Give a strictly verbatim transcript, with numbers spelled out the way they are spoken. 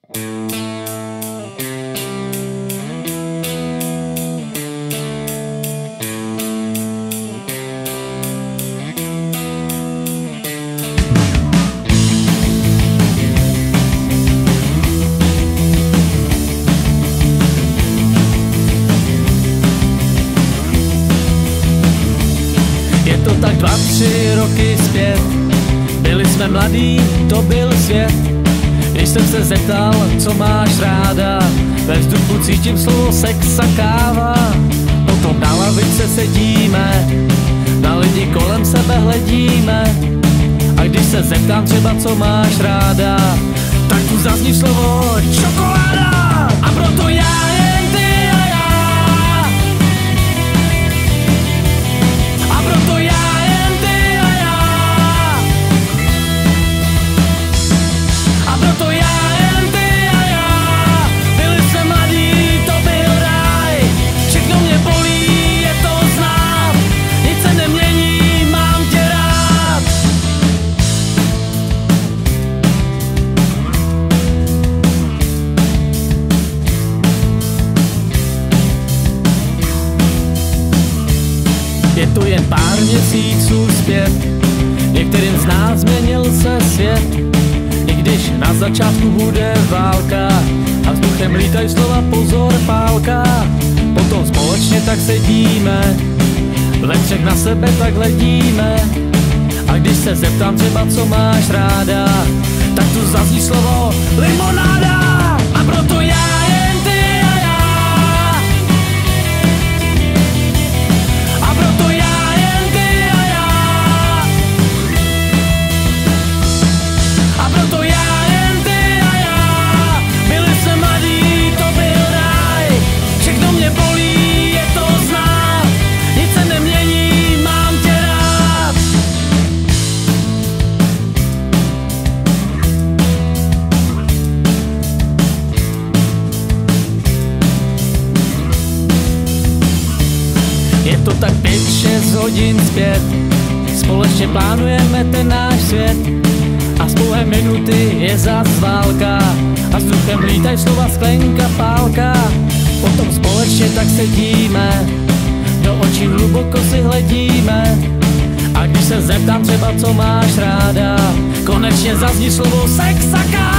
Je to tak dva, tři roky zpět, byli jsme mladí, to byl svět. Když jsem se zeptal, co máš ráda, ve vzduchu cítím slovo sex a káva. Potom na lavice sedíme, na lidi kolem sebe hledíme. A když se zeptám třeba, co máš ráda, tak tu zazní slovo čokoláda. A proto já jen ty a já, a proto já jen ty a já, a proto já jen ty a já. Byli jsme mladí, to byl ráj, všechno mě bolí, je to znát, nic se nemění, mám tě rád. Je to jen pár měsíců zpět, některým z nás změnil se svět. I když na začátku bude válka a vzduchem lítají slova pozor pálka, potom společně tak sedíme, ve třech na sebe tak hledíme. A když se zeptám třeba, co máš ráda, tak tu zazní slovo limonáda. A proto já jen ty a já, a proto já jen ty a já, a proto já jen ty a já. Byli jsme mladí, to byl ráj, všechno mě bolí, je to znát, nic se nemění, mám tě rád. Je to tak pět, šest hodin zpět, společně plánujeme ten náš svět. A z pouhé minuty je zas válka a vzduchem lítají slova sklenka pálka. Potom společně tak sedíme, do očí hluboko si hledíme. A když se zeptám třeba, co máš ráda, konečně zazní slovo sex a káva.